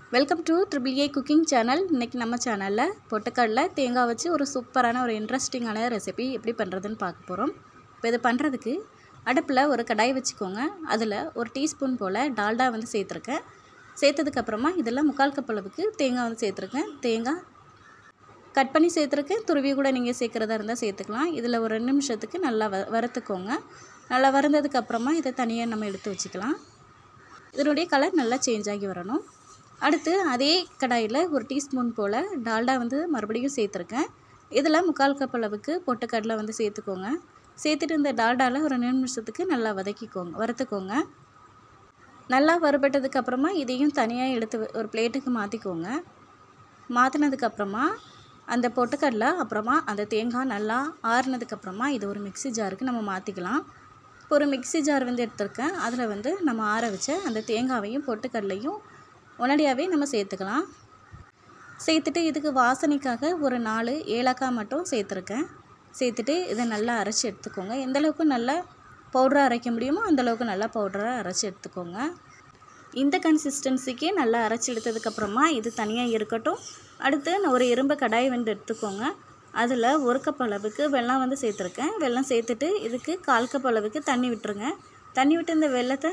Welcome to triple A cooking channel. இன்றைக்கி நம்ம சேனலில் பொட்டுக்கடலை தேங்காய் வச்சு ஒரு சூப்பரான ஒரு இன்ட்ரெஸ்டிங்கான ரெசிபி எப்படி பண்ணுறதுன்னு பார்க்க போகிறோம். இப்போ இது பண்ணுறதுக்கு அடுப்பில் ஒரு கடாய் வச்சுக்கோங்க. அதில் ஒரு டீஸ்பூன் போல் டால்டா வந்து சேர்த்துருக்கேன். சேர்த்ததுக்கப்புறமா இதில் 3/4 கப் அளவுக்கு தேங்காய் வந்து சேர்த்துருக்கேன். தேங்காய் கட் பண்ணி சேர்த்துருக்கேன். துருவி கூட நீங்கள் சேர்க்குறதா இருந்தால் சேர்த்துக்கலாம். இதில் ஒரு 2 நிமிஷத்துக்கு நல்லா வறுத்துக்கோங்க. நல்லா வறுந்ததுக்கப்புறமா இதை தனியாக நம்ம எடுத்து வச்சுக்கலாம். இதனுடைய கலர் நல்லா சேஞ்ச் ஆகி வரணும். அடுத்து அதே கடாயில் ஒரு டீஸ்பூன் போல் டால்டா வந்து மறுபடியும் சேர்த்துருக்கேன். இதில் 3/4 கப் அளவுக்கு பொட்டுக்கடலை வந்து சேர்த்துக்கோங்க. சேர்த்துட்டு இந்த டால்டாவில் ஒரு 2 நிமிஷத்துக்கு நல்லா வறுத்துக்கோங்க. நல்லா வறுபட்டதுக்கப்புறமா இதையும் தனியாக எடுத்து ஒரு பிளேட்டுக்கு மாற்றிக்கோங்க. மாற்றினதுக்கப்புறமா அந்த பொட்டுக்கடலை அப்புறமா அந்த தேங்காய் நல்லா ஆறுனதுக்கப்புறமா இது ஒரு மிக்ஸி ஜாருக்கு நம்ம மாற்றிக்கலாம். இப்போ ஒரு மிக்ஸி ஜார் வந்து எடுத்துருக்கேன். அதில் வந்து நம்ம ஆற வச்ச அந்த தேங்காவையும் பொட்டுக்கடலையும் உடனடியாகவே நம்ம சேர்த்துக்கலாம். சேர்த்துட்டு இதுக்கு வாசனைக்காக ஒரு 4 ஏலக்காய் மட்டும் சேர்த்துருக்கேன். சேர்த்துட்டு இதை நல்லா அரைச்சி எடுத்துக்கோங்க. எந்தளவுக்கு நல்லா பவுடராக அரைக்க முடியுமோ அந்தளவுக்கு நல்லா பவுடராக அரைச்சி எடுத்துக்கோங்க. இந்த கன்சிஸ்டன்சிக்கு நல்லா அரைச்சி எடுத்ததுக்கப்புறமா இது தனியாக இருக்கட்டும். அடுத்து நான் ஒரு இரும்பு கடாய் வந்து எடுத்துக்கோங்க. அதில் 1 கப் அளவுக்கு வெல்லம் வந்து சேர்த்துருக்கேன். வெல்லம் சேர்த்துட்டு இதுக்கு 1/4 கப் அளவுக்கு தண்ணி விட்டுருங்க. தண்ணி விட்டு இந்த வெல்லத்தை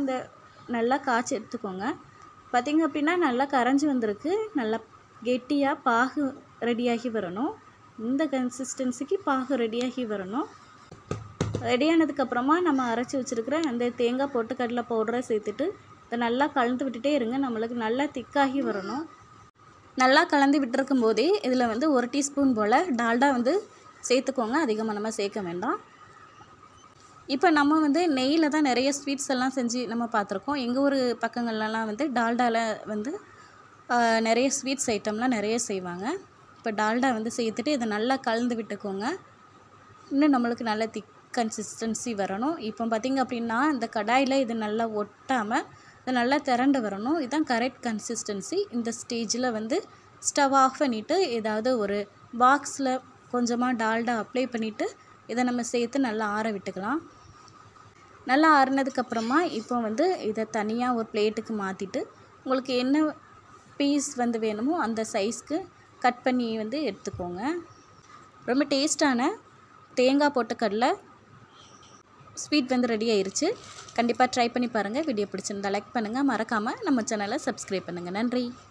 நல்லா காய்ச்சி எடுத்துக்கோங்க. பார்த்திங்க அப்படின்னா நல்லா கரைஞ்சி வந்திருக்கு. நல்லா கெட்டியாக பாகு ரெடியாகி வரணும். இந்த கன்சிஸ்டன்சிக்கு பாகு ரெடியாகி வரணும். ரெடியானதுக்கப்புறமா நம்ம அரைச்சி வச்சுருக்கிற அந்த தேங்காய் பொட்டுக்கடலை பவுடரை சேர்த்துட்டு இதை நல்லா கலந்து விட்டுட்டே இருங்க. நம்மளுக்கு நல்லா திக்காகி வரணும். நல்லா கலந்து விட்டுருக்கும் போதே இதில் வந்து 1 டீஸ்பூன் போல் டால்டா வந்து சேர்த்துக்கோங்க. அதிகமாக நம்ம சேர்க்க வேண்டாம். இப்போ நம்ம வந்து நெய்யில் தான் நிறைய ஸ்வீட்ஸ் எல்லாம் செஞ்சு நம்ம பார்த்துருக்கோம். எங்கள் ஊர் பக்கங்கள்லாம் வந்து டால்டாவில் வந்து நிறைய ஸ்வீட்ஸ் ஐட்டம்லாம் நிறைய செய்வாங்க. இப்போ டால்டா வந்து சேர்த்துட்டு இதை நல்லா கலந்து விட்டுக்கோங்க. இன்னும் நம்மளுக்கு நல்ல திக் கன்சிஸ்டன்சி வரணும். இப்போ பார்த்திங்க அப்படின்னா இந்த கடாயில் இது நல்லா ஒட்டாமல் இது நல்லா திரண்டு வரணும். இதுதான் கரெக்ட் கன்சிஸ்டன்சி. இந்த ஸ்டேஜில் வந்து ஸ்டவ் ஆஃப் பண்ணிவிட்டு ஏதாவது ஒரு பாக்ஸில் கொஞ்சமாக டால்டா அப்ளை பண்ணிவிட்டு இதை நம்ம சேர்த்து நல்லா ஆற விட்டுக்கலாம். நல்லா ஆறுனதுக்கப்புறமா இப்போ வந்து இதை தனியாக ஒரு பிளேட்டுக்கு மாற்றிட்டு உங்களுக்கு என்ன பீஸ் வந்து வேணுமோ அந்த சைஸ்க்கு கட் பண்ணி வந்து எடுத்துக்கோங்க. ரொம்ப டேஸ்டான தேங்காய் பொட்டுக்கடலை ஸ்வீட் வந்து ரெடி ஆயிருச்சு. கண்டிப்பாக ட்ரை பண்ணி பாருங்கள். வீடியோ பிடிச்சிருந்தா லைக் பண்ணுங்கள். மறக்காமல் நம்ம சேனலை சப்ஸ்கிரைப் பண்ணுங்கள். நன்றி.